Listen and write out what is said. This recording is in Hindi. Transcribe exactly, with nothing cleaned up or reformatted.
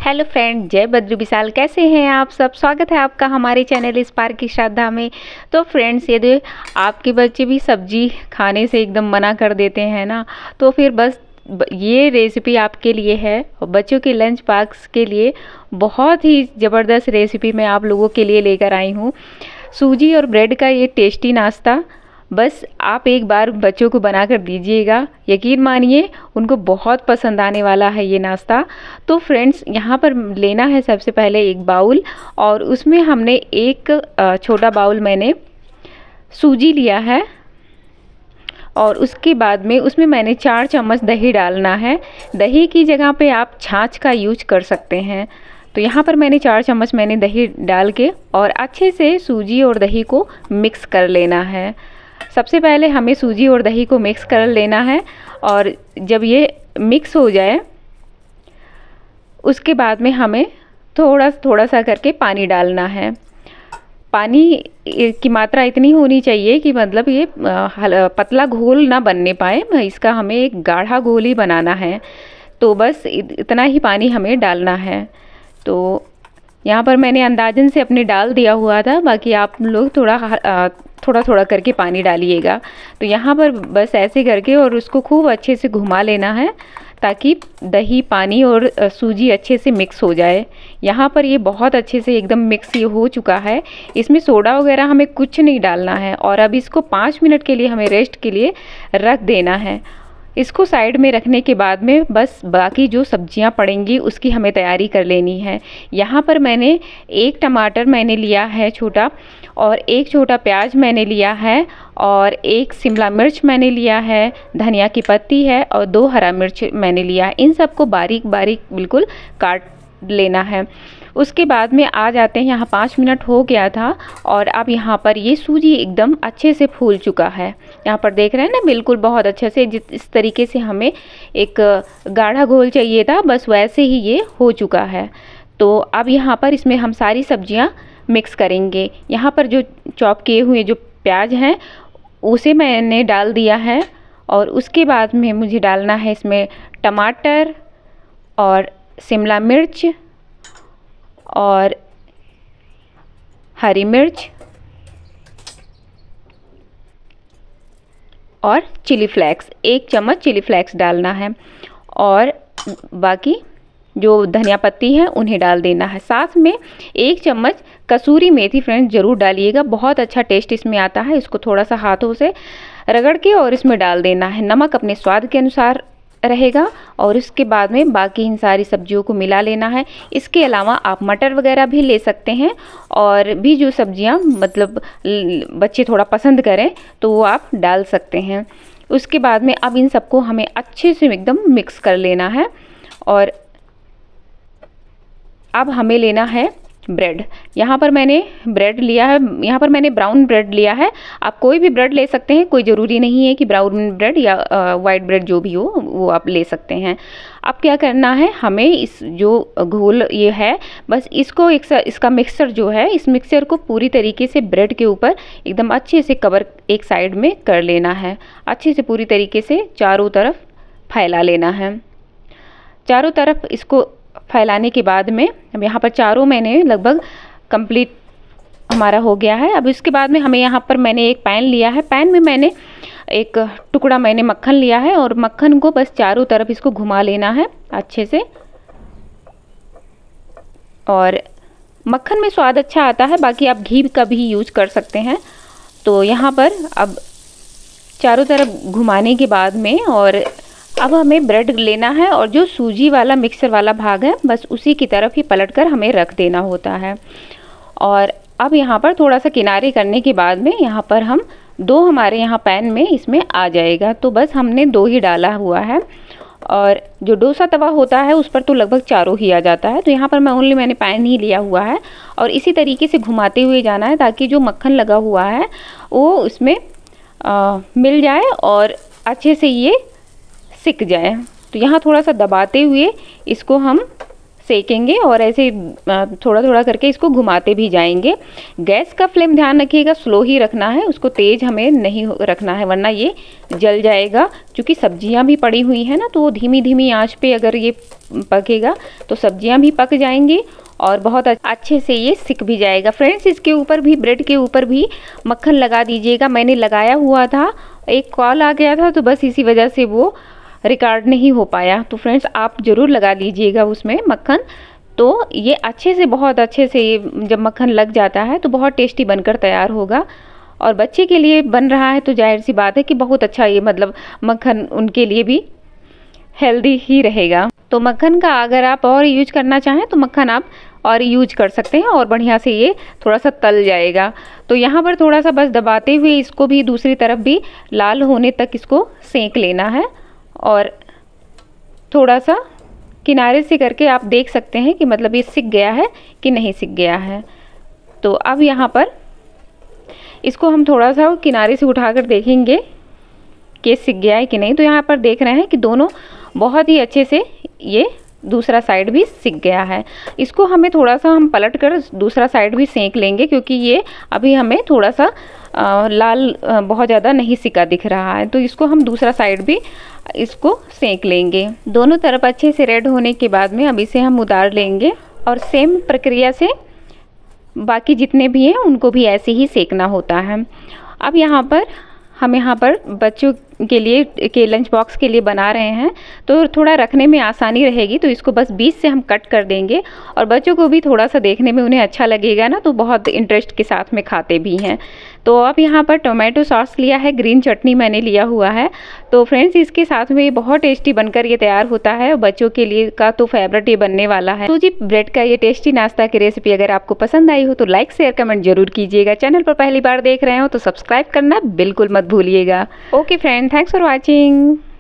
हेलो फ्रेंड, जय बद्री विशाल। कैसे हैं आप सब? स्वागत है आपका हमारे चैनल स्पार्क की श्रद्धा में। तो फ्रेंड्स, यदि आपके बच्चे भी सब्जी खाने से एकदम मना कर देते हैं ना, तो फिर बस ये रेसिपी आपके लिए है। और बच्चों के लंच बॉक्स के लिए बहुत ही ज़बरदस्त रेसिपी मैं आप लोगों के लिए लेकर आई हूँ। सूजी और ब्रेड का ये टेस्टी नाश्ता बस आप एक बार बच्चों को बना कर दीजिएगा, यकीन मानिए उनको बहुत पसंद आने वाला है ये नाश्ता। तो फ्रेंड्स, यहाँ पर लेना है सबसे पहले एक बाउल, और उसमें हमने एक छोटा बाउल मैंने सूजी लिया है, और उसके बाद में उसमें मैंने चार चम्मच दही डालना है। दही की जगह पे आप छाछ का यूज कर सकते हैं। तो यहाँ पर मैंने चार चम्मच मैंने दही डाल के और अच्छे से सूजी और दही को मिक्स कर लेना है। सबसे पहले हमें सूजी और दही को मिक्स कर लेना है, और जब ये मिक्स हो जाए उसके बाद में हमें थोड़ा थोड़ा सा करके पानी डालना है। पानी की मात्रा इतनी होनी चाहिए कि मतलब ये पतला घोल ना बनने पाए, इसका हमें एक गाढ़ा घोल ही बनाना है। तो बस इतना ही पानी हमें डालना है। तो यहाँ पर मैंने अंदाजन से अपने डाल दिया हुआ था, बाकी आप लोग थोड़ा थोड़ा थोड़ा करके पानी डालिएगा। तो यहाँ पर बस ऐसे करके और उसको खूब अच्छे से घुमा लेना है, ताकि दही, पानी और सूजी अच्छे से मिक्स हो जाए। यहाँ पर ये बहुत अच्छे से एकदम मिक्स ये हो चुका है। इसमें सोडा वगैरह हमें कुछ नहीं डालना है, और अब इसको पाँच मिनट के लिए हमें रेस्ट के लिए रख देना है। इसको साइड में रखने के बाद में बस बाकी जो सब्जियां पड़ेंगी उसकी हमें तैयारी कर लेनी है। यहाँ पर मैंने एक टमाटर मैंने लिया है छोटा, और एक छोटा प्याज मैंने लिया है, और एक शिमला मिर्च मैंने लिया है, धनिया की पत्ती है, और दो हरा मिर्च मैंने लिया है। इन सबको बारीक बारीक बिल्कुल काट लेना है। उसके बाद में आ जाते हैं, यहाँ पाँच मिनट हो गया था, और अब यहाँ पर ये सूजी एकदम अच्छे से फूल चुका है। यहाँ पर देख रहे हैं ना, बिल्कुल बहुत अच्छे से, जिस इस तरीके से हमें एक गाढ़ा घोल चाहिए था, बस वैसे ही ये हो चुका है। तो अब यहाँ पर इसमें हम सारी सब्जियाँ मिक्स करेंगे। यहाँ पर जो चॉप किए हुए जो प्याज हैं उसे मैंने डाल दिया है, और उसके बाद में मुझे डालना है इसमें टमाटर और शिमला मिर्च और हरी मिर्च और चिली फ्लेक्स, एक चम्मच चिली फ्लेक्स डालना है, और बाकी जो धनिया पत्ती है उन्हें डाल देना है। साथ में एक चम्मच कसूरी मेथी फ्रेंड्स ज़रूर डालिएगा, बहुत अच्छा टेस्ट इसमें आता है। इसको थोड़ा सा हाथों से रगड़ के और इसमें डाल देना है। नमक अपने स्वाद के अनुसार रहेगा, और इसके बाद में बाकी इन सारी सब्जियों को मिला लेना है। इसके अलावा आप मटर वगैरह भी ले सकते हैं, और भी जो सब्जियां मतलब बच्चे थोड़ा पसंद करें तो वो आप डाल सकते हैं। उसके बाद में अब इन सबको हमें अच्छे से एकदम मिक्स कर लेना है। और अब हमें लेना है ब्रेड। यहाँ पर मैंने ब्रेड लिया है, यहाँ पर मैंने ब्राउन ब्रेड लिया है। आप कोई भी ब्रेड ले सकते हैं, कोई ज़रूरी नहीं है कि ब्राउन ब्रेड या वाइट ब्रेड जो भी हो वो आप ले सकते हैं। अब क्या करना है, हमें इस जो घोल ये है, बस इसको एक इसका मिक्सचर जो है, इस मिक्सचर को पूरी तरीके से ब्रेड के ऊपर एकदम अच्छे से कवर एक साइड में कर लेना है। अच्छे से पूरी तरीके से चारों तरफ फैला लेना है। चारों तरफ इसको फैलाने के बाद में अब यहाँ पर चारों मैंने लगभग कंप्लीट हमारा हो गया है। अब इसके बाद में हमें यहाँ पर मैंने एक पैन लिया है, पैन में मैंने एक टुकड़ा मैंने मक्खन लिया है, और मक्खन को बस चारों तरफ इसको घुमा लेना है अच्छे से। और मक्खन में स्वाद अच्छा आता है, बाकी आप घी का भी यूज कर सकते हैं। तो यहाँ पर अब चारों तरफ घुमाने के बाद में, और अब हमें ब्रेड लेना है, और जो सूजी वाला मिक्सर वाला भाग है बस उसी की तरफ ही पलटकर हमें रख देना होता है। और अब यहाँ पर थोड़ा सा किनारे करने के बाद में यहाँ पर हम दो हमारे यहाँ पैन में इसमें आ जाएगा। तो बस हमने दो ही डाला हुआ है, और जो डोसा तवा होता है उस पर तो लगभग चारों ही आ जाता है। तो यहाँ पर मैं ओनली मैंने पैन ही लिया हुआ है, और इसी तरीके से घुमाते हुए जाना है, ताकि जो मक्खन लगा हुआ है वो उसमें आ, मिल जाए और अच्छे से ये सिक जाए। तो यहाँ थोड़ा सा दबाते हुए इसको हम सेकेंगे और ऐसे थोड़ा थोड़ा करके इसको घुमाते भी जाएंगे। गैस का फ्लेम ध्यान रखिएगा स्लो ही रखना है, उसको तेज़ हमें नहीं रखना है वरना ये जल जाएगा। क्योंकि सब्जियां भी पड़ी हुई हैं ना, तो धीमी धीमी आंच पे अगर ये पकेगा तो सब्जियां भी पक जाएंगी और बहुत अच्छे से ये सिक भी जाएगा। फ्रेंड्स, इसके ऊपर भी, ब्रेड के ऊपर भी मक्खन लगा दीजिएगा। मैंने लगाया हुआ था, एक कॉल आ गया था तो बस इसी वजह से वो रिकॉर्ड नहीं हो पाया। तो फ्रेंड्स, आप ज़रूर लगा लीजिएगा उसमें मक्खन। तो ये अच्छे से, बहुत अच्छे से ये जब मक्खन लग जाता है तो बहुत टेस्टी बनकर तैयार होगा। और बच्चे के लिए बन रहा है तो जाहिर सी बात है कि बहुत अच्छा ये मतलब मक्खन उनके लिए भी हेल्दी ही रहेगा। तो मक्खन का अगर आप और यूज करना चाहें तो मक्खन आप और यूज कर सकते हैं और बढ़िया से ये थोड़ा सा तल जाएगा। तो यहाँ पर थोड़ा सा बस दबाते हुए इसको भी दूसरी तरफ भी लाल होने तक इसको सेंक लेना है। और थोड़ा सा किनारे से करके आप देख सकते हैं कि मतलब ये सिक गया है कि नहीं सिक गया है। तो अब यहाँ पर इसको हम थोड़ा सा किनारे से उठाकर देखेंगे कि सिक गया है कि नहीं। तो यहाँ पर देख रहे हैं कि दोनों बहुत ही अच्छे से ये दूसरा साइड भी सिक गया है। इसको हमें थोड़ा सा हम पलट कर दूसरा साइड भी सेंक लेंगे क्योंकि ये अभी हमें थोड़ा सा आ, लाल आ, बहुत ज़्यादा नहीं सिका दिख रहा है। तो इसको हम दूसरा साइड भी इसको सेंक लेंगे। दोनों तरफ अच्छे से रेड होने के बाद में अब इसे हम उतार लेंगे और सेम प्रक्रिया से बाकी जितने भी हैं उनको भी ऐसे ही सेकना होता है। अब यहाँ पर हम यहाँ पर बच्चों के लिए के लंच बॉक्स के लिए बना रहे हैं तो थोड़ा रखने में आसानी रहेगी। तो इसको बस बीच से हम कट कर देंगे और बच्चों को भी थोड़ा सा देखने में उन्हें अच्छा लगेगा ना, तो बहुत इंटरेस्ट के साथ में खाते भी हैं। तो अब यहाँ पर टोमेटो सॉस लिया है, ग्रीन चटनी मैंने लिया हुआ है। तो फ्रेंड्स, इसके साथ में ये बहुत टेस्टी बनकर ये तैयार होता है। बच्चों के लिए का तो फेवरेट ये बनने वाला है। तो जी, ब्रेड का ये टेस्टी नाश्ता की रेसिपी अगर आपको पसंद आई हो तो लाइक शेयर कमेंट जरूर कीजिएगा। चैनल पर पहली बार देख रहे हो तो सब्सक्राइब करना बिल्कुल मत भूलिएगा। Okay friend, thanks for watching.